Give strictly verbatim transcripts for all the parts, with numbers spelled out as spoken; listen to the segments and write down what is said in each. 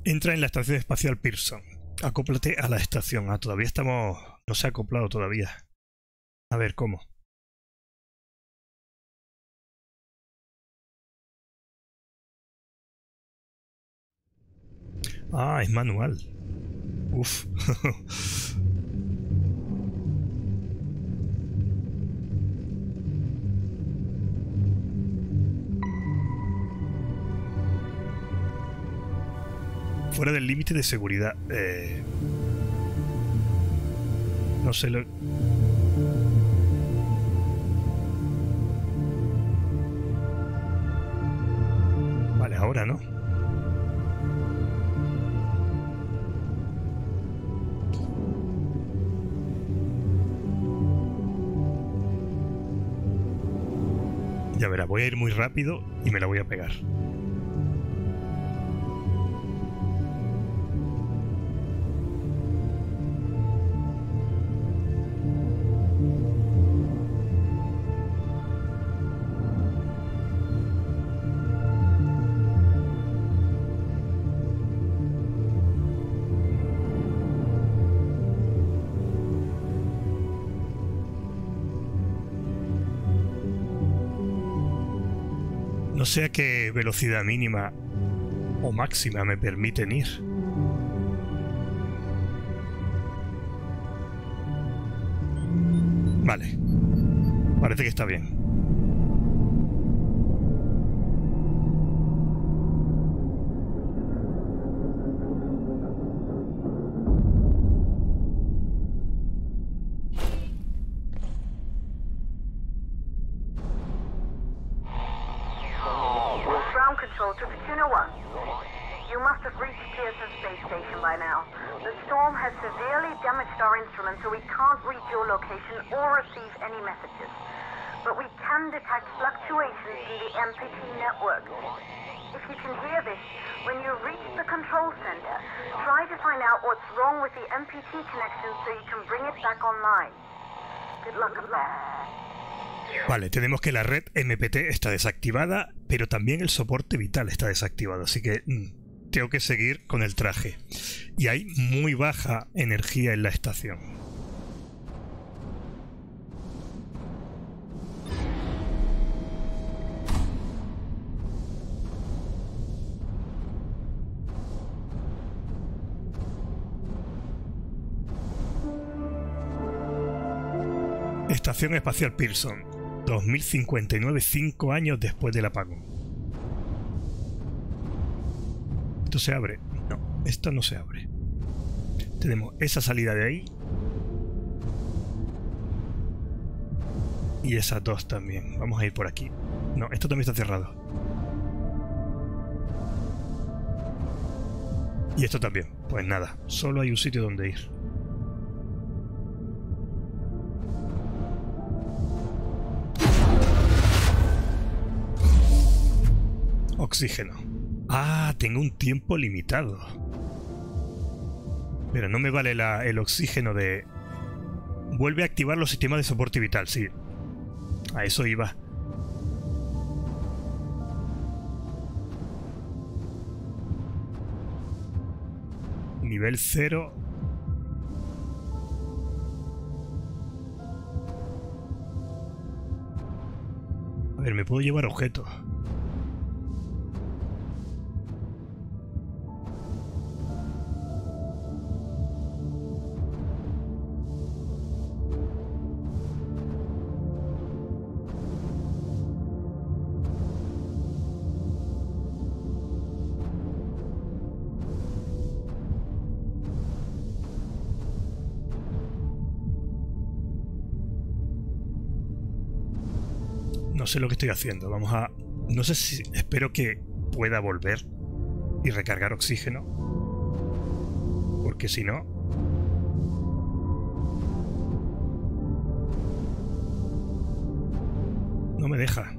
Entra en la estación espacial Pearson. Acóplate a la estación. Ah, todavía estamos... No se ha acoplado todavía. A ver, ¿cómo? Ah, es manual. Uf. Fuera del límite de seguridad. Eh... No sé lo... Vale, ahora no. Ya verá, voy a ir muy rápido y me la voy a pegar. No sé a qué velocidad mínima o máxima me permiten ir. Vale. Parece que está bien. So we can't reach your location or receive any messages. But we can detect fluctuations in the M P T network. If you can hear this, when you reach the control center, try to find out what's wrong with the M P T connection so you can bring it back online. Good luck with that. Vale, tenemos que la red M P T está desactivada, pero también el soporte vital está desactivado, así que mm, tengo que seguir con el traje. Y hay muy baja energía en la estación. Estación Espacial Pearson, dos mil cincuenta y nueve, cinco años después del apagón. ¿Esto se abre? No, esto no se abre. Tenemos esa salida de ahí. Y esas dos también. Vamos a ir por aquí. No, esto también está cerrado. Y esto también. Pues nada, solo hay un sitio donde ir. Oxígeno. Ah, tengo un tiempo limitado. Pero no me vale la, el oxígeno de... Vuelve a activar los sistemas de soporte vital, sí. A eso iba. Nivel cero. A ver, me puedo llevar objetos. No sé lo que estoy haciendo. Vamos a... No sé si... Espero que pueda volver y recargar oxígeno. Porque si no... No me deja.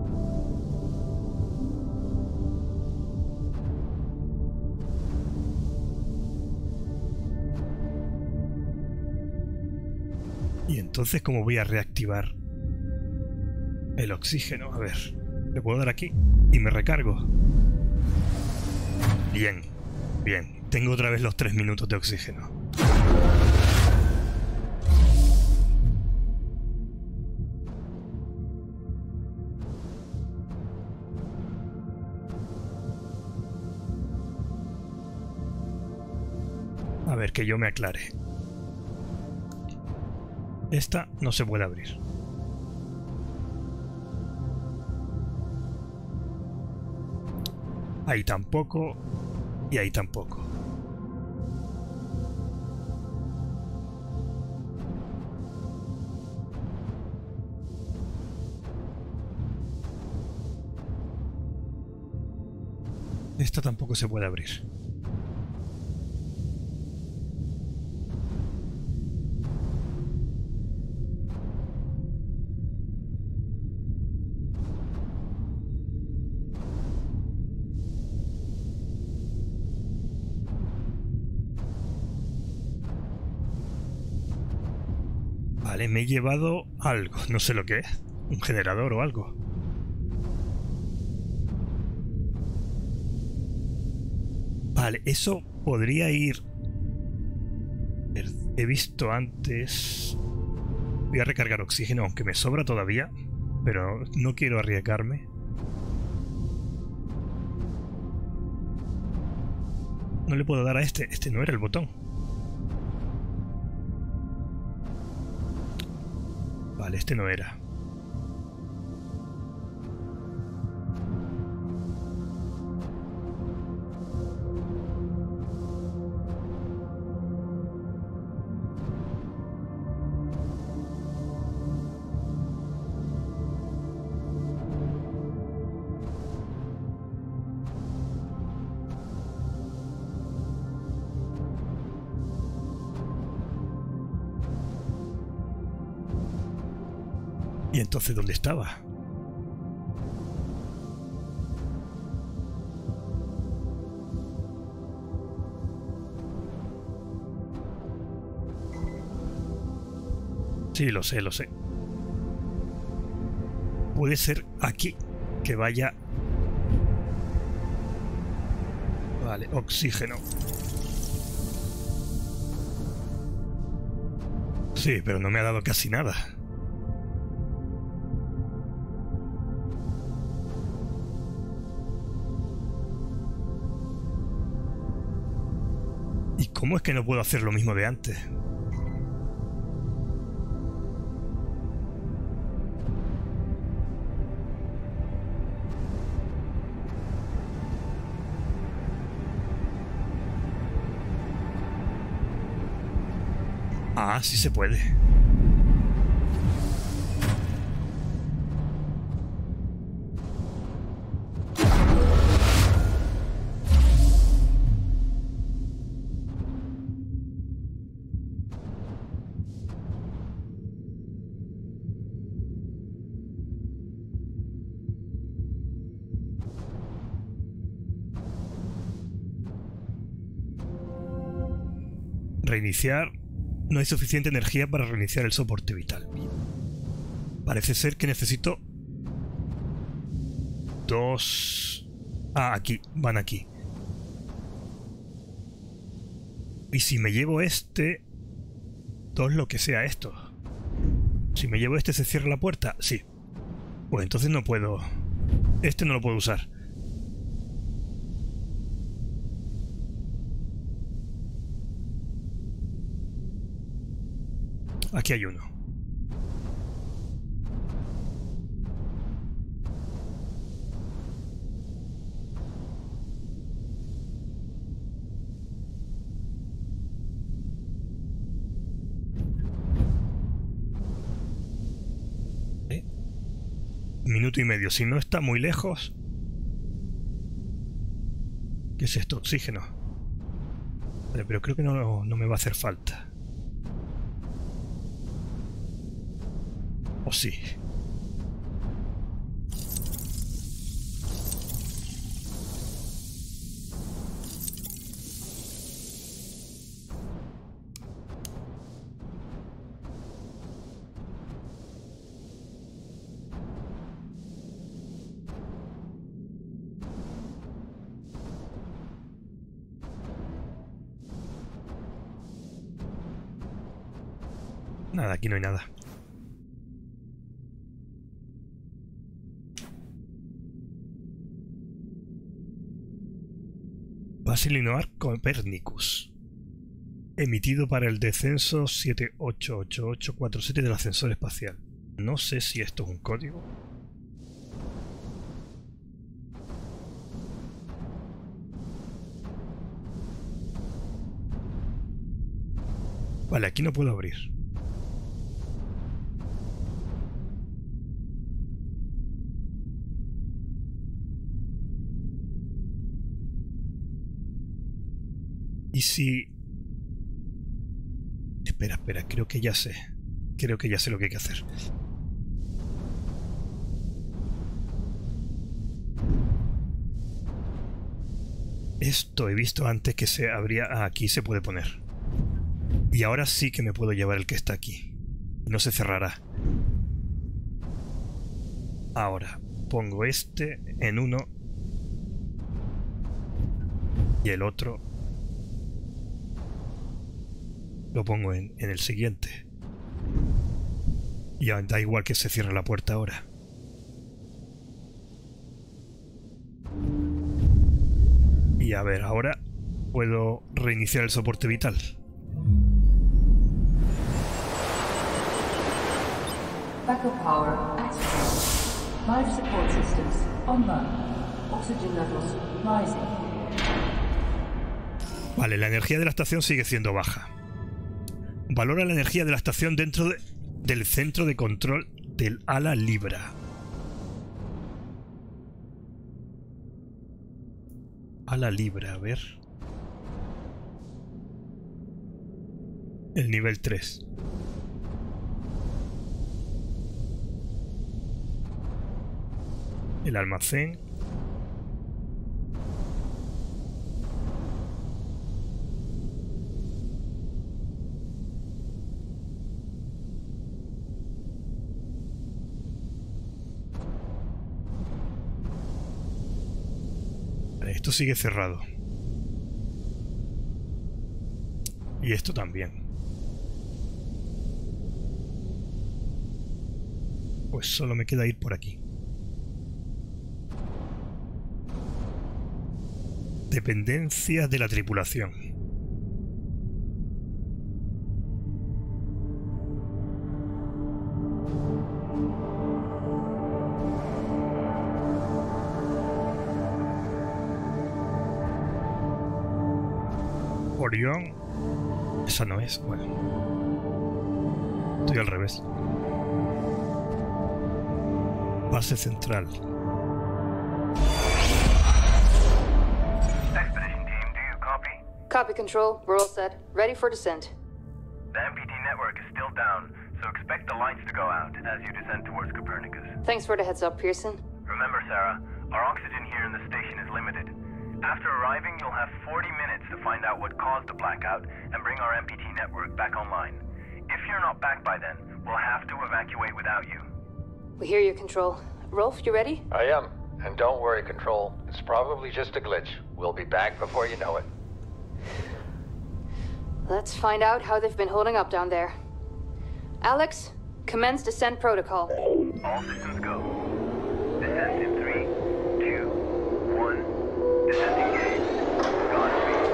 Y entonces, ¿cómo voy a reactivar el oxígeno? A ver, le puedo dar aquí y me recargo. Bien. Bien, tengo otra vez los tres minutos de oxígeno. A ver, que yo me aclare. Esta no se puede abrir. Ahí tampoco. Y ahí tampoco. Esta tampoco se puede abrir. Vale, me he llevado algo, no sé lo que es, un generador o algo. Vale, eso podría ir... He visto antes... Voy a recargar oxígeno, aunque me sobra todavía, pero no quiero arriesgarme. No le puedo dar a este, este no era el botón. Vale, este no era. ¿Y entonces dónde estaba? Sí, lo sé, lo sé. Puede ser aquí que vaya... Vale, oxígeno. Sí, pero no me ha dado casi nada. ¿Y cómo es que no puedo hacer lo mismo de antes? Ah, sí se puede. Reiniciar. No hay suficiente energía para reiniciar el soporte vital. Parece ser que necesito... Dos... Ah, aquí. Van aquí. Y si me llevo este... Dos lo que sea esto. Si me llevo este, ¿se cierra la puerta? Sí. Pues entonces no puedo... Este no lo puedo usar. Aquí hay uno. ¿Eh? Minuto y medio. Si no está muy lejos... ¿Qué es esto? Oxígeno. Vale, pero creo que no, no me va a hacer falta. ¿O sí? Nada, aquí no hay nada. Basilinoar Copernicus. Emitido para el descenso siete ocho ocho ocho cuatro siete del ascensor espacial. No sé si esto es un código. Vale, aquí no puedo abrir. ¿Y si...? Espera, espera, creo que ya sé. Creo que ya sé lo que hay que hacer. Esto he visto antes que se abría... Ah, aquí se puede poner. Y ahora sí que me puedo llevar el que está aquí. Y no se cerrará. Ahora, pongo este en uno. Y el otro lo pongo en, en el siguiente. Y ya da igual que se cierre la puerta ahora. Y a ver, ahora puedo reiniciar el soporte vital. Backup power activated. Life support systems online. Oxygen levels rising. Vale, la energía de la estación sigue siendo baja. Valora la energía de la estación dentro de, del centro de control del ala Libra. Ala Libra, a ver. El nivel tres. El almacén. Esto sigue cerrado. Y esto también. Pues solo me queda ir por aquí. Dependencias de la tripulación. Orión. Esa no es. Bueno. Estoy al revés. Base central. Expedition team, do you copy? Copy, Control. We're all set. Ready for descent. The M P T network is still down, so expect the lights to go out as you descend towards Copernicus. Thanks for the heads up, Pearson. Remember, Sarah, our oxygen here in the station is limited. After arriving, you'll have forty minutes to find out what caused the blackout and bring our M P T network back online. If you're not back by then, we'll have to evacuate without you. We hear you, Control. Rolf, you ready? I am. And don't worry, Control. It's probably just a glitch. We'll be back before you know it. Let's find out how they've been holding up down there. Alex, commence descent protocol. All systems go. Descent in three, two, one. Descent engaged. Godspeed.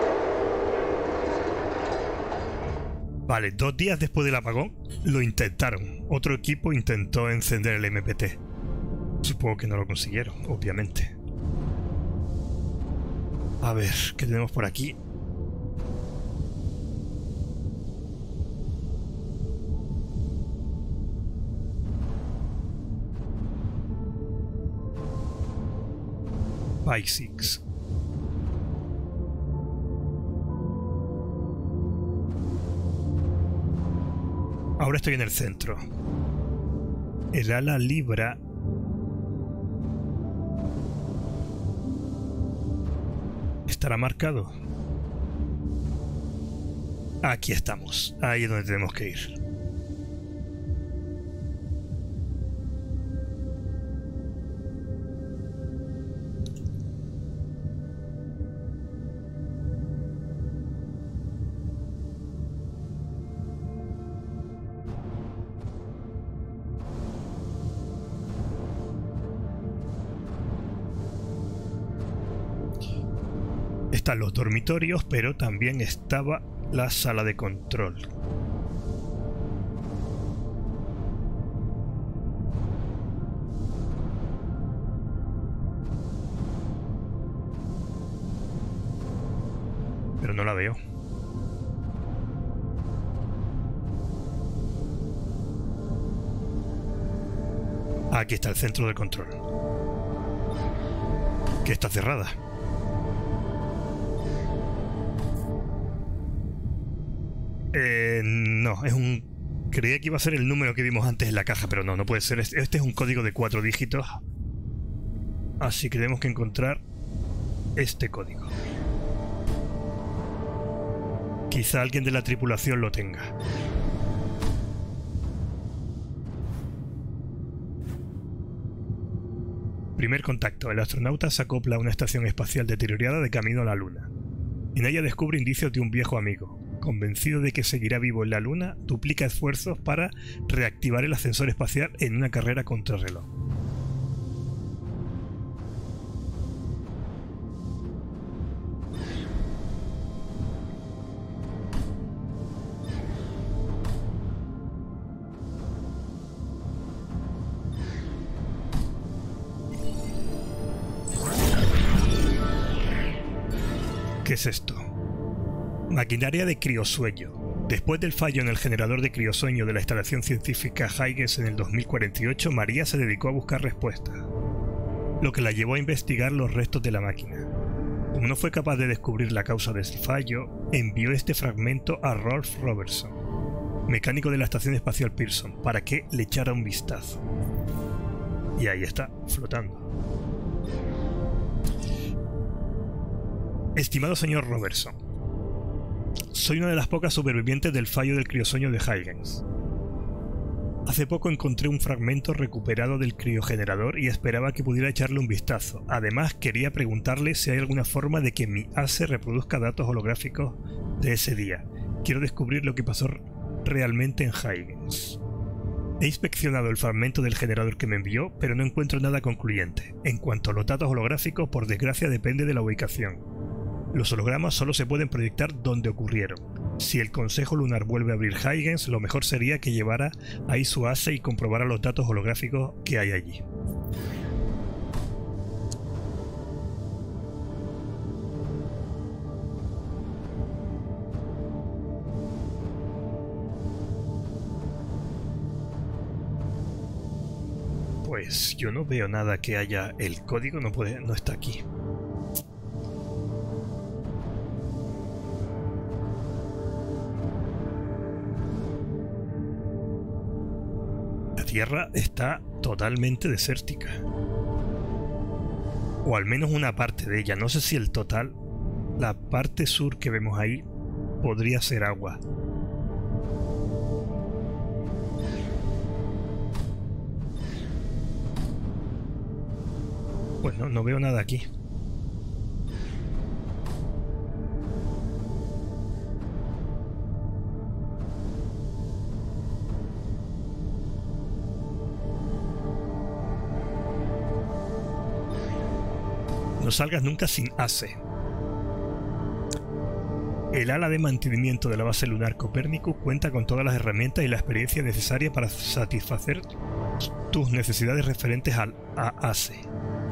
Vale, dos días después del apagón lo intentaron. Otro equipo intentó encender el M P T. Supongo que no lo consiguieron, obviamente. A ver, ¿qué tenemos por aquí? Basics. Ahora estoy en el centro. El ala Libra. ¿Estará marcado? Aquí estamos. Ahí es donde tenemos que ir. están los dormitorios, pero también estaba la sala de control. Pero no la veo. Aquí está el centro de control, que está cerrada. Eh, no, es un... Creía que iba a ser el número que vimos antes en la caja, pero no, no puede ser. Este es un código de cuatro dígitos. Así que tenemos que encontrar este código. Quizá alguien de la tripulación lo tenga. Primer contacto. El astronauta se acopla a una estación espacial deteriorada de camino a la Luna. En ella descubre indicios de un viejo amigo. Convencido de que seguirá vivo en la Luna, duplica esfuerzos para reactivar el ascensor espacial en una carrera contrarreloj. ¿Qué es esto? Maquinaria de criosueño. Después del fallo en el generador de criosueño de la instalación científica Huygens en el dos mil cuarenta y ocho, María se dedicó a buscar respuestas, lo que la llevó a investigar los restos de la máquina. Como no fue capaz de descubrir la causa de ese fallo, envió este fragmento a Rolf Robertson, mecánico de la Estación Espacial Pearson, para que le echara un vistazo. Y ahí está, flotando. Estimado señor Robertson, soy una de las pocas supervivientes del fallo del criosueño de Huygens. Hace poco encontré un fragmento recuperado del criogenerador y esperaba que pudiera echarle un vistazo. Además, quería preguntarle si hay alguna forma de que mi A S E reproduzca datos holográficos de ese día. Quiero descubrir lo que pasó realmente en Huygens. He inspeccionado el fragmento del generador que me envió, pero no encuentro nada concluyente. En cuanto a los datos holográficos, por desgracia depende de la ubicación. Los hologramas solo se pueden proyectar donde ocurrieron. Si el Consejo Lunar vuelve a abrir Huygens, lo mejor sería que llevara ahí su A S E y comprobara los datos holográficos que hay allí. Pues yo no veo nada que haya... El código no puede... no está aquí. La Tierra está totalmente desértica. O al menos una parte de ella. No sé si el total... La parte sur que vemos ahí podría ser agua. Pues no, no veo nada aquí. No salgas nunca sin A S E. El ala de mantenimiento de la base lunar Copérnicus cuenta con todas las herramientas y la experiencia necesaria para satisfacer tus necesidades referentes al a A S E.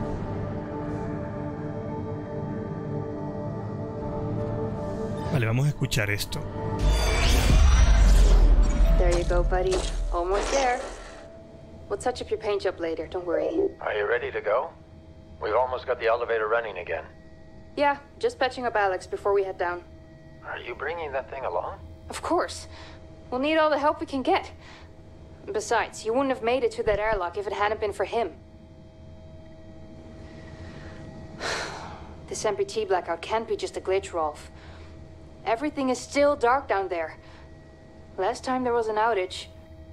Vale, vamos a escuchar esto. There you go, buddy. Almost there. We'll touch up your paint job later, don't worry. Are you ready to go? We've almost got the elevator running again. Yeah, just patching up Alex before we head down. Are you bringing that thing along? Of course. We'll need all the help we can get. Besides, you wouldn't have made it to that airlock if it hadn't been for him. This M P T blackout can't be just a glitch, Rolf. Everything is still dark down there. Last time there was an outage.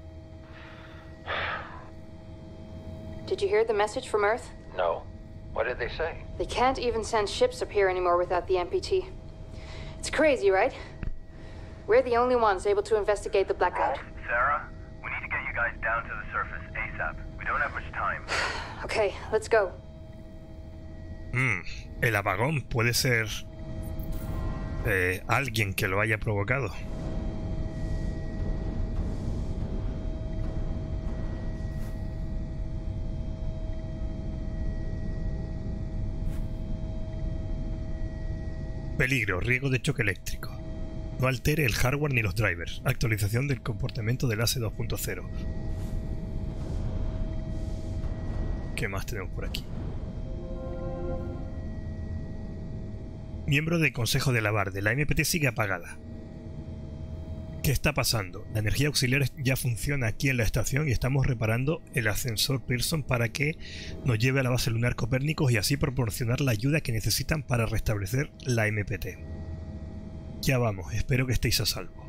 Did you hear the message from Earth? No. What did they say? They can't even send ships up here anymore without the M P T. It's crazy, right? We're the only ones able to investigate the blackout. Rolf, Sarah, we need to get you guys down to the surface ASAP. We don't have much time. Okay, let's go. Mm, el apagón puede ser eh, alguien que lo haya provocado. Peligro, riesgo de choque eléctrico. No altere el hardware ni los drivers. Actualización del comportamiento del A C E dos punto cero. ¿Qué más tenemos por aquí? Miembro del Consejo de la Barde. La M P T sigue apagada. ¿Qué está pasando? La energía auxiliar ya funciona aquí en la estación y estamos reparando el ascensor Pearson para que nos lleve a la base lunar Copérnicos y así proporcionar la ayuda que necesitan para restablecer la M P T. Ya vamos, espero que estéis a salvo.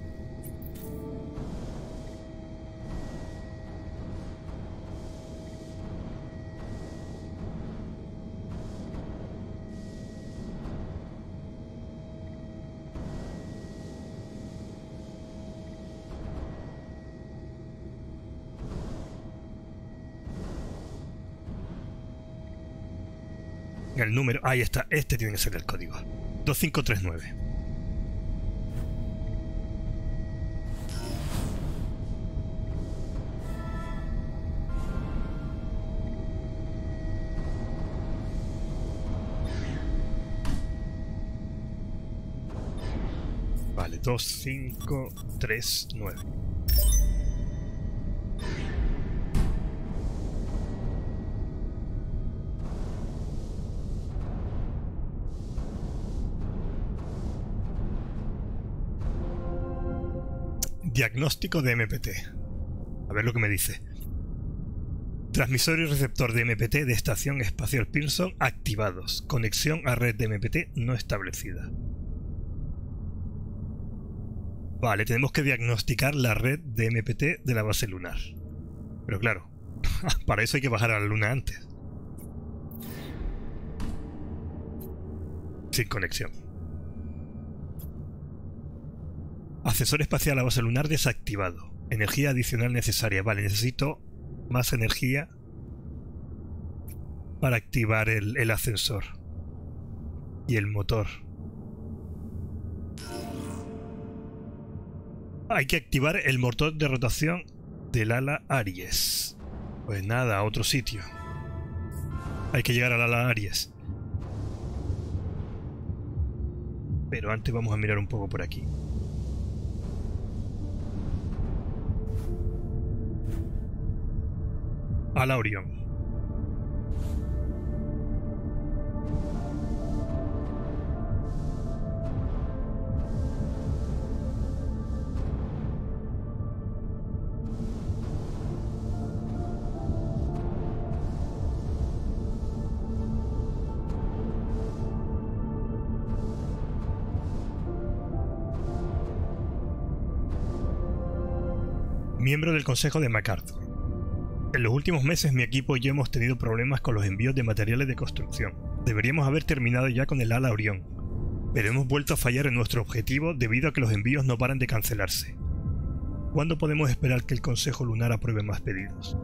El número, ahí está, este tiene que ser el código. dos cinco tres nueve. Vale, dos cinco tres nueve. Diagnóstico de M P T. A ver lo que me dice. Transmisor y receptor de M P T de Estación Espacial Pearson activados. Conexión a red de M P T no establecida. Vale, tenemos que diagnosticar la red de M P T de la base lunar. Pero claro, para eso hay que bajar a la luna antes. Sin conexión. Ascensor espacial a base lunar desactivado. Energía adicional necesaria. Vale, necesito más energía para activar el, el ascensor. Y el motor. Hay que activar el motor de rotación del ala Aries. Pues nada, a otro sitio. Hay que llegar al ala Aries. Pero antes vamos a mirar un poco por aquí. Ala Orión. Miembro del Consejo de MacArthur. En los últimos meses mi equipo y yo hemos tenido problemas con los envíos de materiales de construcción. Deberíamos haber terminado ya con el ala Orión, pero hemos vuelto a fallar en nuestro objetivo debido a que los envíos no paran de cancelarse. ¿Cuándo podemos esperar que el Consejo Lunar apruebe más pedidos?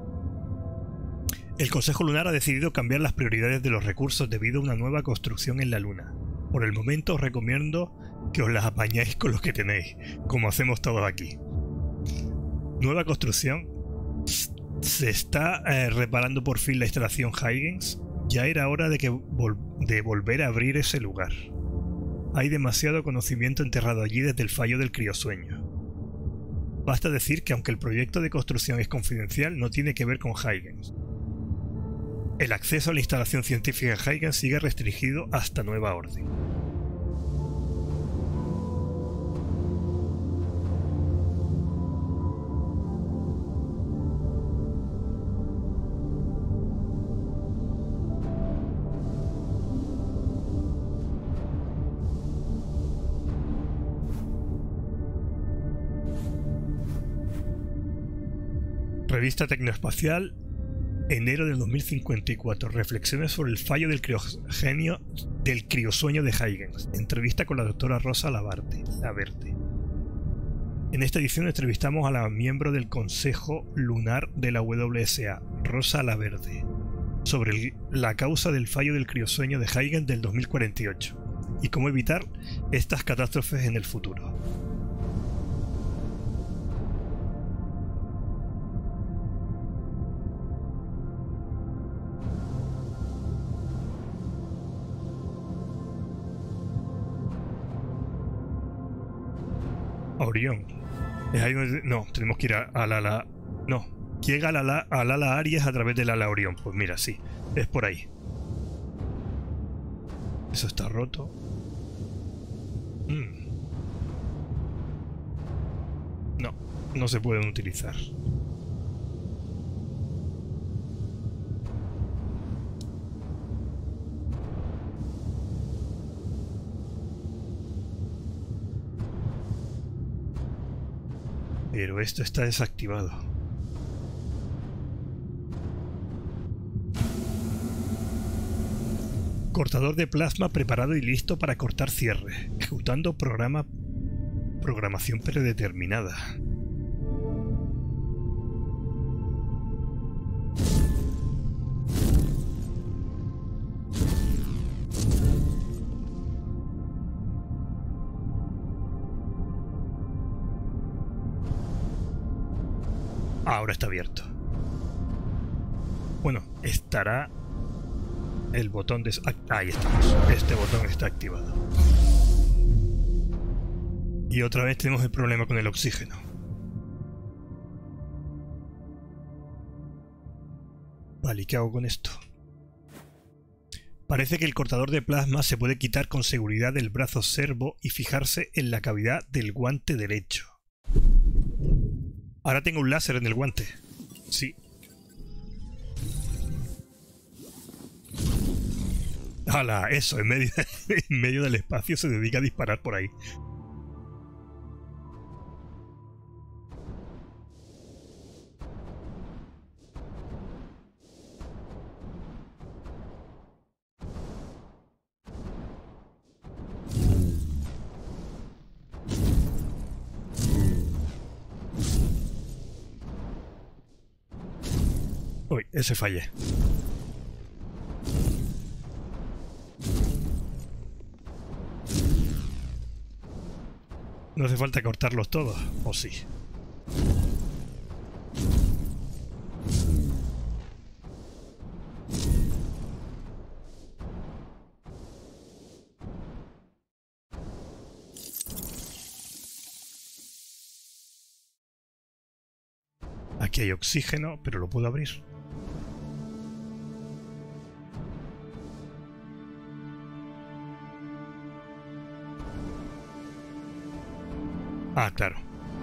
El Consejo Lunar ha decidido cambiar las prioridades de los recursos debido a una nueva construcción en la Luna. Por el momento os recomiendo que os las apañáis con los que tenéis, como hacemos todos aquí. Nueva construcción. Se está eh, reparando por fin la instalación Huygens. Ya era hora de, que vol de volver a abrir ese lugar. Hay demasiado conocimiento enterrado allí desde el fallo del criosueño. Basta decir que aunque el proyecto de construcción es confidencial, no tiene que ver con Huygens. El acceso a la instalación científica Huygens sigue restringido hasta nueva orden. Revista Tecnoespacial, enero del dos mil cincuenta y cuatro. Reflexiones sobre el fallo del criogenio del criosueño de Huygens. Entrevista con la doctora Rosa Laverde. Laverde. En esta edición entrevistamos a la miembro del Consejo Lunar de la W S A, Rosa Laverde, sobre el, la causa del fallo del criosueño de Huygens del dos mil cuarenta y ocho. y cómo evitar estas catástrofes en el futuro. Orión. Es ahí donde... No, tenemos que ir al ala... No. Llega al ala, al ala Aries a través del ala Orión. Pues mira, sí. Es por ahí. Eso está roto. Mm. No. No se pueden utilizar. Pero esto está desactivado. Cortador de plasma preparado y listo para cortar cierre. Ejecutando programa... Programación predeterminada. Ahora está abierto. Bueno, estará el botón de... Ahí estamos. Este botón está activado. Y otra vez tenemos el problema con el oxígeno. Vale, ¿y qué hago con esto? Parece que el cortador de plasma se puede quitar con seguridad del brazo servo y fijarse en la cavidad del guante derecho. Ahora tengo un láser en el guante. Sí. ¡Hala! Eso, en medio, en medio del espacio se dedica a disparar por ahí. Uy, ese fallé. No hace falta cortarlos todos, ¿o sí? Aquí hay oxígeno, pero lo puedo abrir. Ah, claro.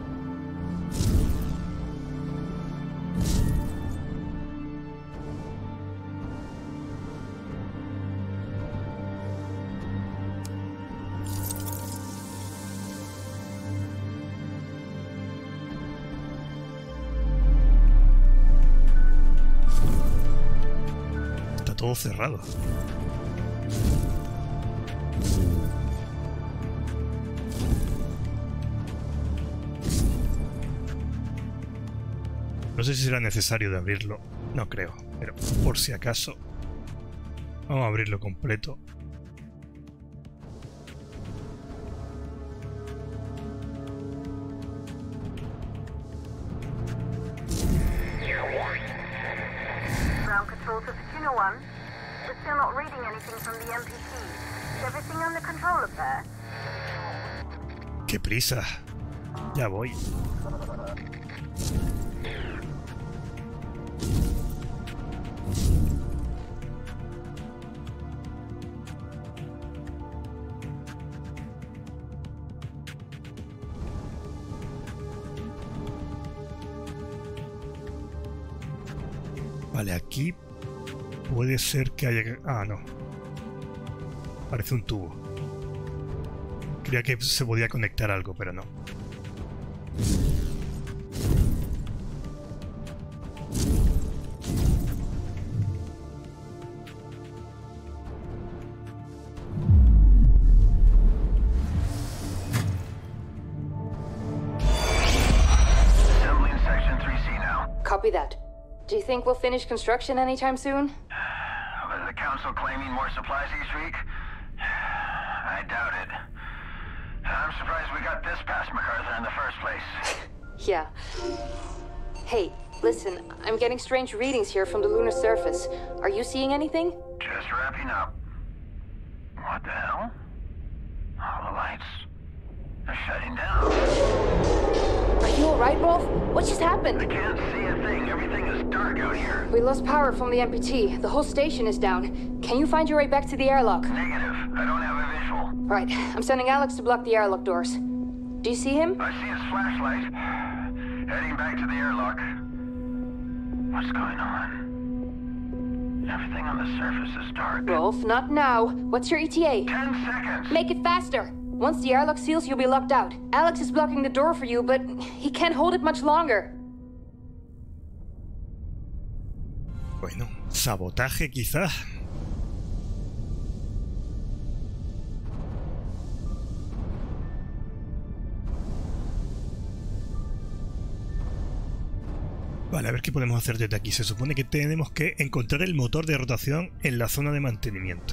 Está todo cerrado. No sé si será necesario de abrirlo. No creo, pero por si acaso vamos a abrirlo completo. Ground control to Juno one. We're still not reading anything from the M P T. Is everything under control up there? ¡Qué prisa! Ya voy. Vale, aquí puede ser que haya... Ah, no. Parece un tubo. Creía que se podía conectar algo, pero no. Copy that. Do you think we'll finish construction anytime soon? Is the council claiming more supplies each week? I doubt it. I'm surprised we got this past MacArthur in the first place. Yeah. Hey, listen, I'm getting strange readings here from the lunar surface. Are you seeing anything? Just wrapping up. What the hell? All the lights are shutting down. Are you alright, Rolf? What just happened? I can't see a thing. Everything is dark out here. We lost power from the M P T. The whole station is down. Can you find your way back to the airlock? Negative. I don't have a visual. Right. I'm sending Alex to block the airlock doors. Do you see him? I see his flashlight. Heading back to the airlock. What's going on? Everything on the surface is dark. Rolf, not now. What's your E T A? Ten seconds. Make it faster. Once the airlock seals, you'll be locked out. Alex is blocking the door for you, but he can't hold it much longer. Bueno, sabotaje quizás. Vale, a ver qué podemos hacer desde aquí. Se supone que tenemos que encontrar el motor de rotación en la zona de mantenimiento.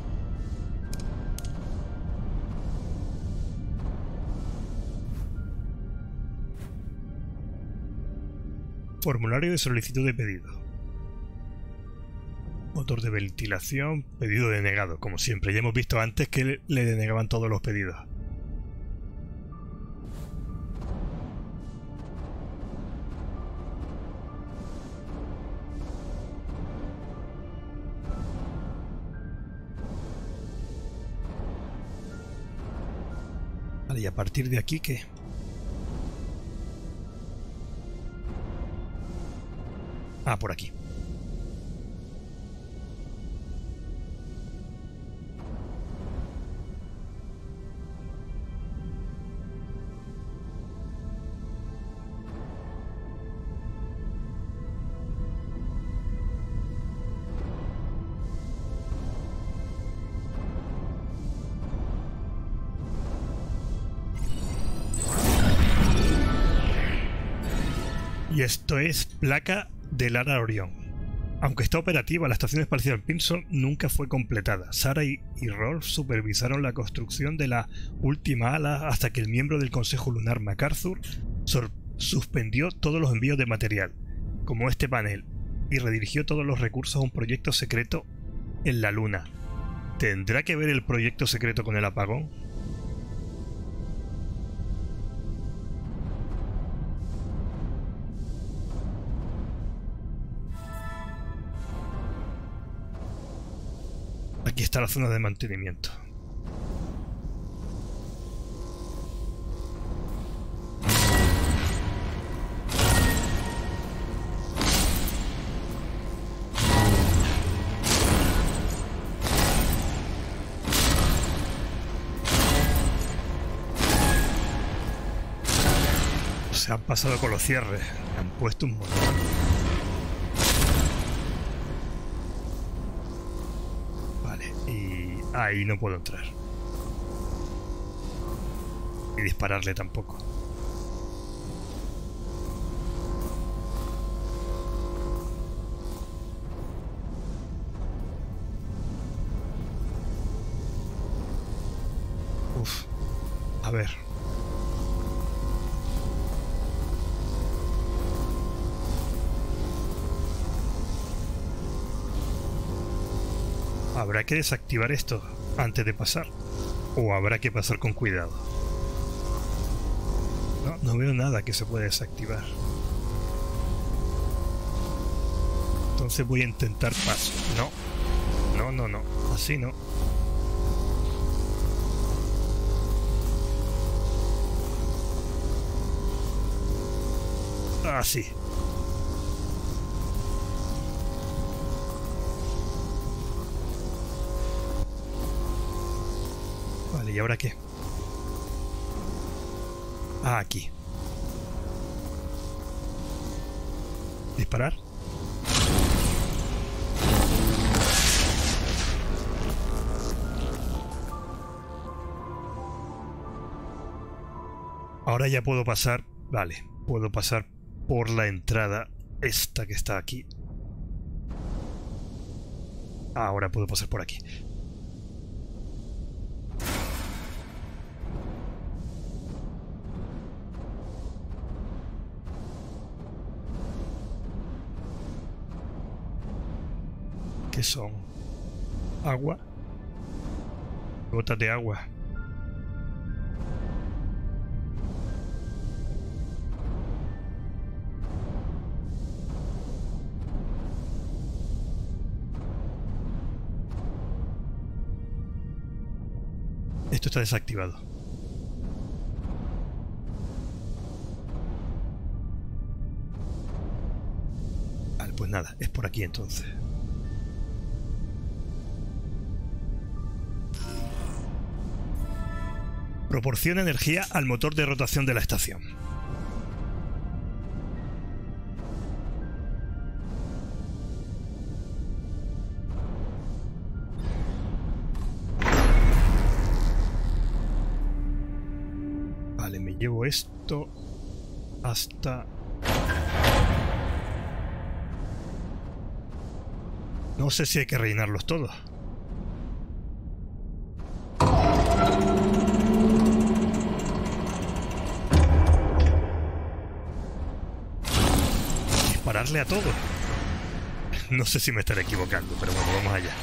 Formulario de solicitud de pedido. Motor de ventilación, pedido denegado. Como siempre, ya hemos visto antes que le denegaban todos los pedidos. Vale, y a partir de aquí, ¿qué? Ah, por aquí. Y esto es placa de Lara Orión. Aunque está operativa, la Estación Espacial Pinson nunca fue completada. Sarah y, y Rolf supervisaron la construcción de la última ala hasta que el miembro del Consejo Lunar MacArthur suspendió todos los envíos de material, como este panel, y redirigió todos los recursos a un proyecto secreto en la Luna. ¿Tendrá que ver el proyecto secreto con el apagón? Aquí está la zona de mantenimiento. Se han pasado con los cierres, han puesto un montón. Ahí no puedo entrar. Y dispararle tampoco. Uf. A ver. ¿Habrá que desactivar esto antes de pasar? ¿O habrá que pasar con cuidado? No, no veo nada que se pueda desactivar. Entonces voy a intentar paso. No. No, no, no. Así no. Así. ¿Y ahora qué? Ah, aquí. ¿Disparar? Ahora ya puedo pasar... Vale, puedo pasar por la entrada esta que está aquí. Ahora puedo pasar por aquí. ¿Qué son? Agua. Gotas de agua. Esto está desactivado. Vale, pues nada, es por aquí entonces. Proporciona energía al motor de rotación de la estación. Vale, me llevo esto hasta... No sé si hay que rellenarlos todos. Dispararle a todo. No sé si me estaré equivocando, pero bueno, vamos allá.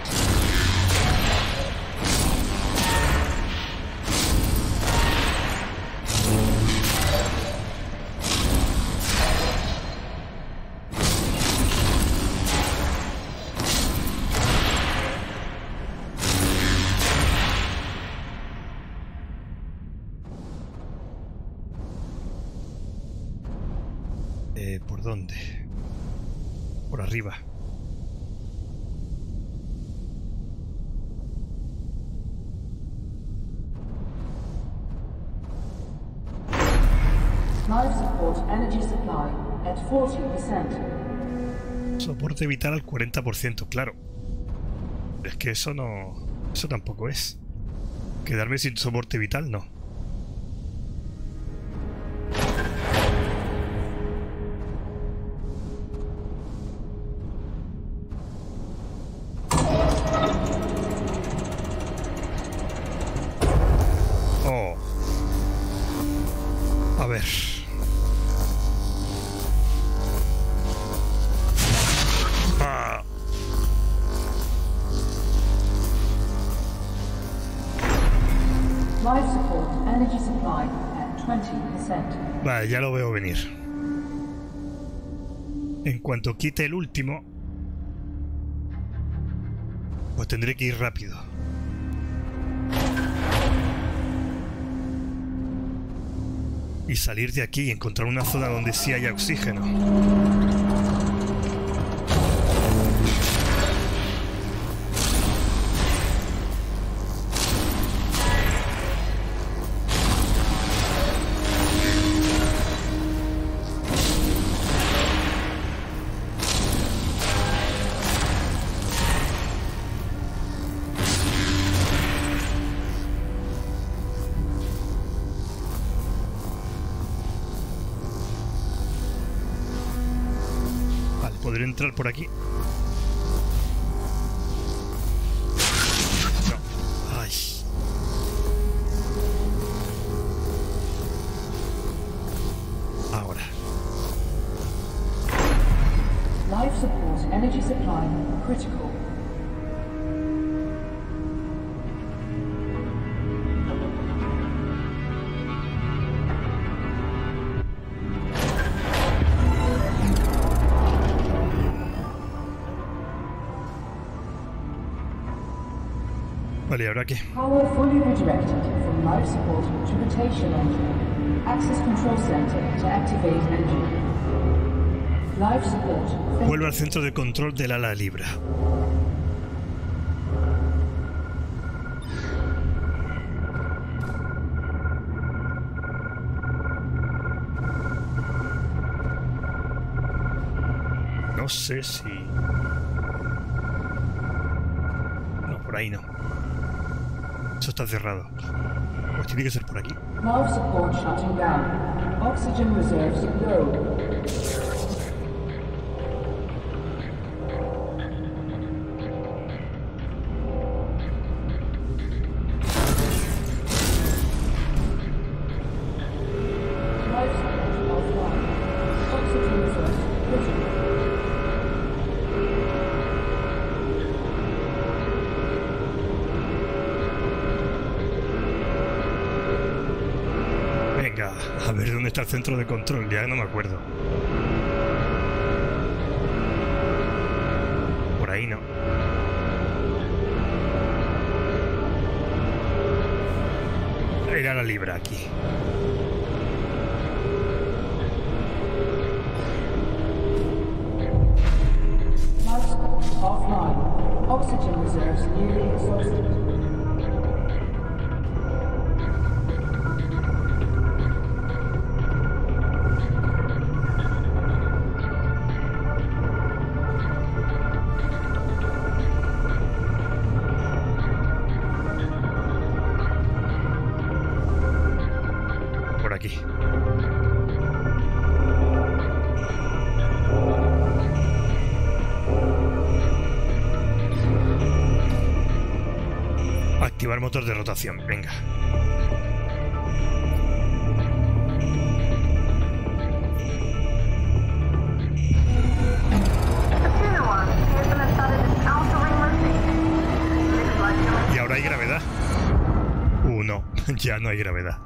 ¿Por dónde? Por arriba. Life support energy supply at forty percent. Soporte vital al cuarenta por ciento, claro. Es que eso no... Eso tampoco es. Quedarme sin soporte vital, no. Vale, ya lo veo venir. En cuanto quite el último, pues tendré que ir rápido. Y salir de aquí y encontrar una zona donde sí haya oxígeno. ¿Podré entrar por aquí? No. Ay. Ahora. Life support energy supply critical. Vale, ¿y ahora qué? Power fully redirected from life support to rotation engine. Access control center to activate engine. Life support. Vuelve al centro de control del ala libra. No sé si... No, por ahí no. Eso está cerrado. Pues tiene que ser por aquí. Life support shutting down. Oxygen reserves low. A ver dónde está el centro de control, ya no me acuerdo. Por ahí no. Era la libra aquí. Life support offline. Oxygen reserves nearly exhausted. Por aquí. Activar motor de rotación, venga. Y ahora hay gravedad. Uh, no, ya no hay gravedad.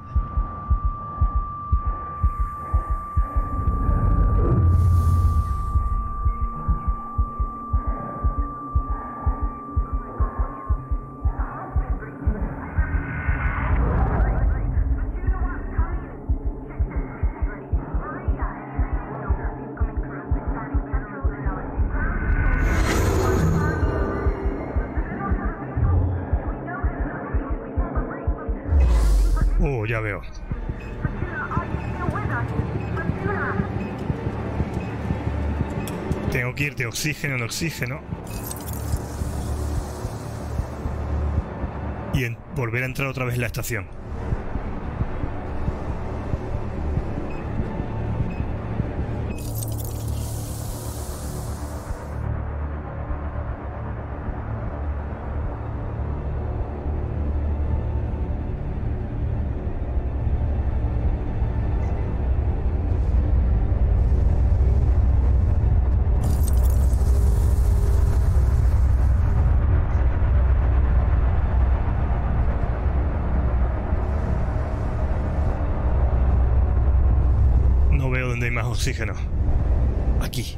Oh, ya veo. Tengo que ir de oxígeno en oxígeno. Y en volver a entrar otra vez en la estación. No veo dónde hay más oxígeno. Aquí.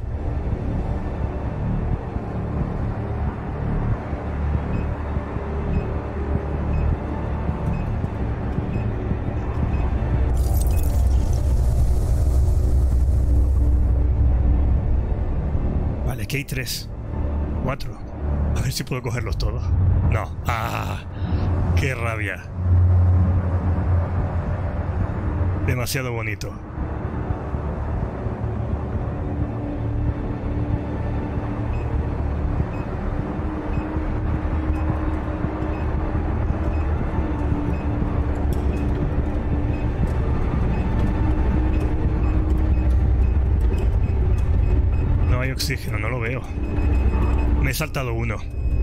Vale, aquí hay tres. Cuatro. A ver si puedo cogerlos todos. No. ¡Ah! ¡Qué rabia! Demasiado bonito. No hay oxígeno, no lo veo. Me he saltado uno.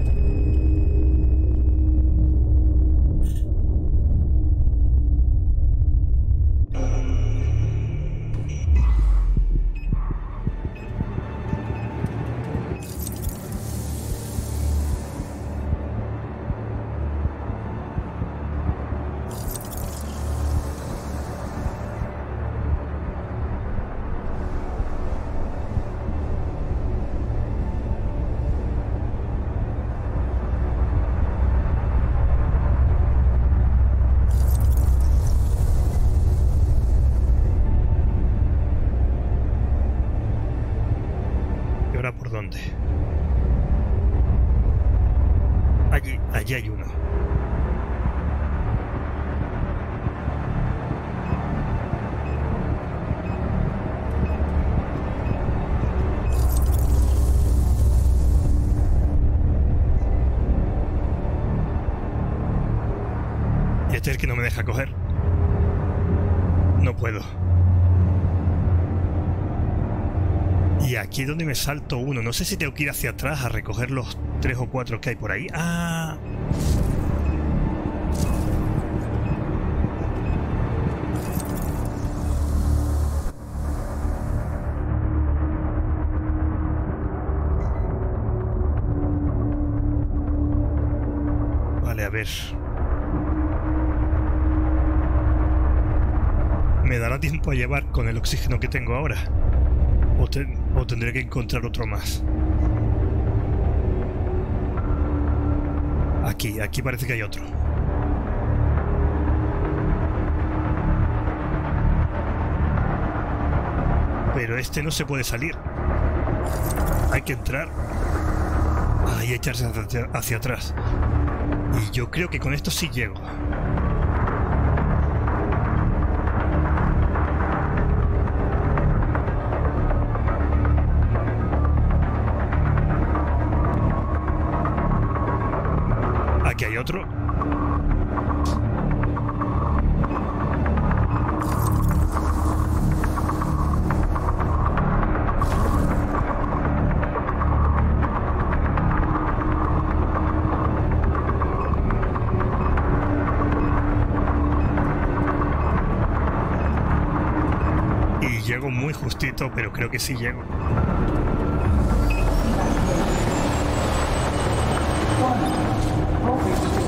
¿Por dónde? Allí, allí hay uno. Y este es el que no me deja coger. No puedo. Y aquí es donde me salto uno. No sé si tengo que ir hacia atrás a recoger los tres o cuatro que hay por ahí. ¡Ah! Vale, a ver. ¿Me dará tiempo a llevar con el oxígeno que tengo ahora? ¿O, te, o tendré que encontrar otro más? Aquí, aquí parece que hay otro. Pero este no se puede salir. Hay que entrar. Ahí echarse hacia, hacia atrás. Y yo creo que con esto sí llego. Aquí hay otro. Y llego muy justito, pero creo que sí llego. Warning. Voltage